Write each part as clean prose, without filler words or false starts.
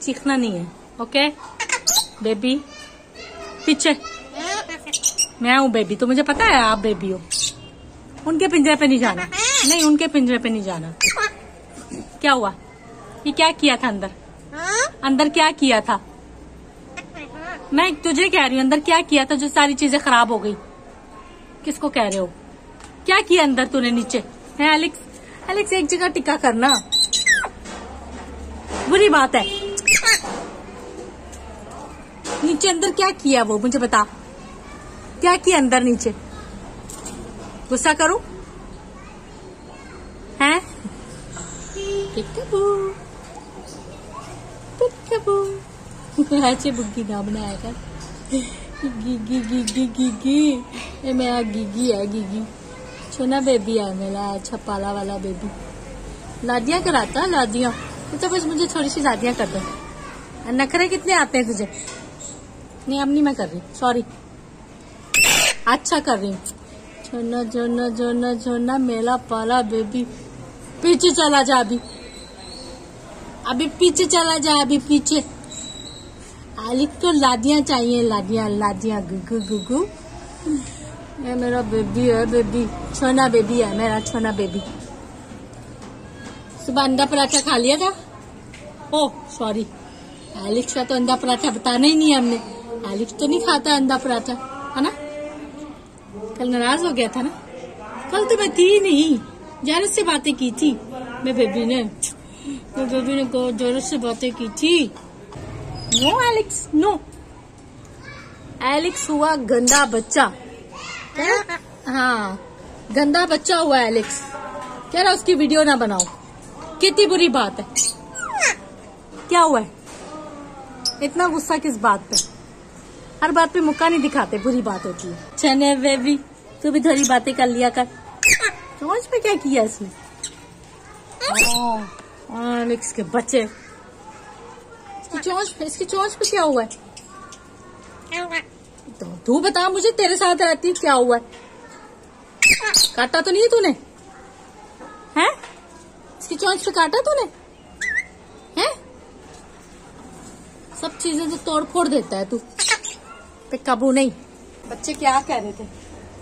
चीखना नहीं है, okay baby. पीछे मैं हूँ बेबी, तो मुझे पता है आप बेबी हो। उनके पिंजरे पे नहीं जाना, नहीं उनके पिंजरे पे नहीं जाना। क्या हुआ? ये क्या किया था अंदर? अंदर क्या किया था? मैं तुझे कह रही हूँ, अंदर क्या किया था जो सारी चीजें खराब हो गई? किसको कह रहे हो? क्या किया अंदर तूने? नीचे है एलेक्स, एलेक्स एक जगह टिका करना, बुरी बात है। नीचे अंदर क्या किया वो मुझे बता, क्या किया अंदर नीचे? गुस्सा करूं? हैं? पिकबू पिकबू ऐसे बुग्गी ना बनाया कर। गिगी गिगी गिगी, ये मेरा गिगी है, गिगी छोना बेबी है मेरा, अच्छा पाला वाला बेबी। लादियां कराता, लादियां तो बस मुझे थोड़ी सी लादियां कर दो। नखरे कितने आते हैं तुझे? नहीं अब नहीं मैं कर रही, सॉरी। अच्छा कर रही हूँ। छोना छोना छोना छोना मेरा पाला बेबी। पीछे चला जा अभी, अभी पीछे चला जा, अभी पीछे। आलिक तो लादियां चाहिए, लादियां लादियां, गुगु गुगु। ये मेरा बेबी है, बेबी छोना बेबी है मेरा, छोना बेबी। सुबह अंडा पराठा खा लिया था? ओह सॉरी, एलेक्स का तो अंडा पराठा बताना ही नहीं है हमने। एलेक्स तो नहीं खाता अंडा पराठा, है ना? कल नाराज हो गया था ना? कल तो मैं थी नहीं, जोर से बातें की थी मैं बेबी ने जोर से बातें की थी। No Alex, no. एलेक्स हुआ गंदा बच्चा। क्या? हाँ गंदा बच्चा हुआ एलेक्स। कह रहा उसकी वीडियो ना बनाओ, कितनी बुरी बात है। क्या हुआ है? इतना गुस्सा किस बात पे? हर बात पे मुक्का नहीं दिखाते, बुरी बात होती है। चने बेबी तू भी थोड़ी बातें कर लिया कर। चोंच पे क्या किया इसने? एलेक्स के बच्चे, इसकी चोंच पे क्या हुआ है? तो तू बता मुझे, तेरे साथ रहती क्या हुआ है? काटा तो नहीं है तूने? हैं? इसकी चोंच पे काटा तूने? हैं? सब चीजें तो तोड़ फोड़ देता है तू, पे काबू नहीं। बच्चे क्या कह रहे थे?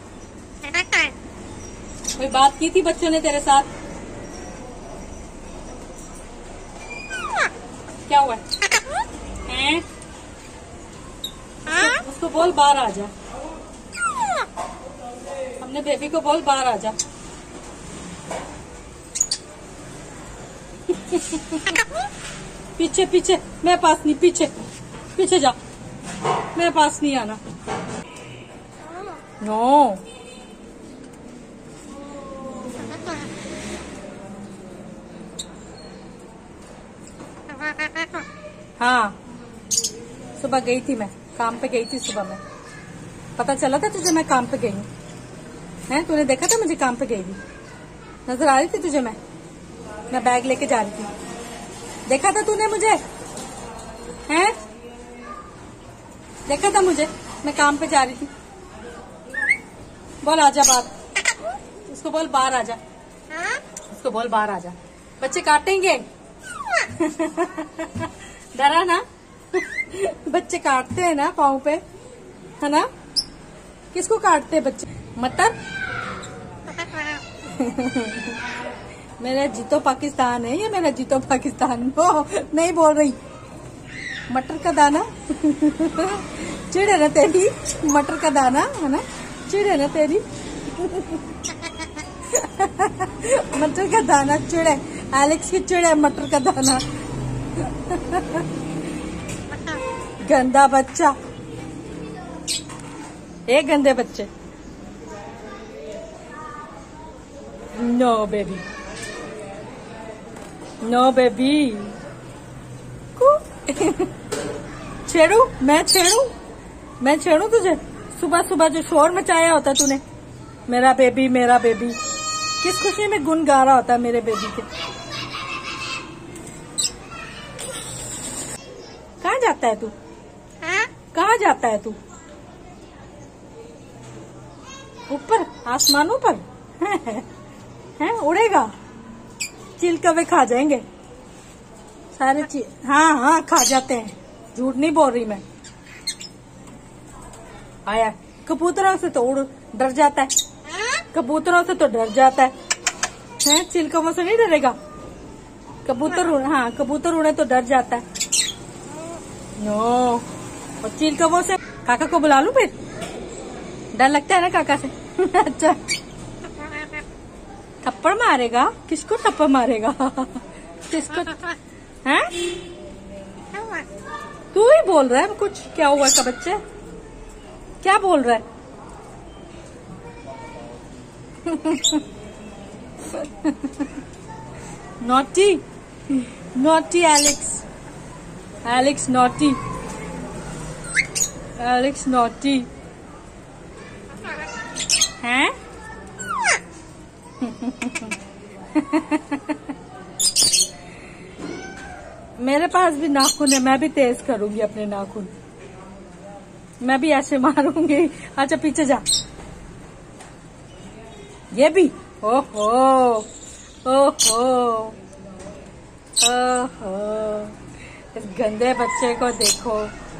कोई बात की थी बच्चों ने तेरे साथ? क्या हुआ है? उसको बोल बाहर आ जा, हमने बेबी को बोल बाहर आ जा। पीछे पीछे, मेरे पास नहीं, पीछे पीछे जा, मेरे पास नहीं आना। नो हाँ सुबह गई थी मैं, काम पे गई थी सुबह मैं। पता चला था तुझे मैं काम पे गई हूँ? हैं? तूने देखा था मुझे काम पे गई थी? नजर आ रही थी तुझे मैं बैग लेके जा रही थी। देखा था तूने मुझे? हैं? देखा था मुझे? मैं काम पे जा रही थी। बोल आजा बाहर, उसको बोल बाहर आजा, उसको बोल बाहर आजा। बच्चे काटेंगे। डरा ना? बच्चे काटते हैं ना पाँव पे, है ना? किसको काटते हैं बच्चे? मटर? मेरा जीतो पाकिस्तान है ये, मेरा जीतो पाकिस्तान। नो नहीं बोल रही। मटर का दाना। चिड़ है ना तेरी? मटर का दाना है ना? चिड़ है ना तेरी? मटर का दाना चिड़ है, एलेक्स की चिड़ है मटर का दाना। गंदा बच्चा, एक गंदे बच्चे। No baby, no baby. छेड़ू? मैं छेड़ू तुझे? सुबह सुबह जो शोर मचाया होता तूने, मेरा बेबी मेरा बेबी, किस खुशी में गुन गा रहा होता मेरे बेबी के। कहाँ जाता है तू? कहाँ जाता है तू? ऊपर आसमानों पर हैं? उड़ेगा? चिल कवे खा जाएंगे। सारे चीज हाँ हाँ खा जाते हैं, झूठ नहीं बोल रही मैं। आया कबूतरों से तो उड़ डर जाता है, कबूतरों से तो डर जाता है, चिलकमों से नहीं डरेगा। कबूतर हाँ कबूतर उड़े तो डर जाता है। नो और चिलकमों से काका को बुला लूं फिर? डर लगता है ना काका से? अच्छा थप्पड़ मारेगा? किसको थप्पड़ मारेगा? किसको? हैं? तू ही बोल रहा है कुछ। क्या हुआ का बच्चे, क्या बोल रहा है? Naughty naughty Alex, Alex naughty, Alex naughty हैं? मेरे पास भी नाखून है, मैं भी तेज करूंगी अपने नाखून, मैं भी ऐसे मारूंगी। अच्छा पीछे जा। ये भी ओहो ओहो ओहो, इस गंदे बच्चे को देखो।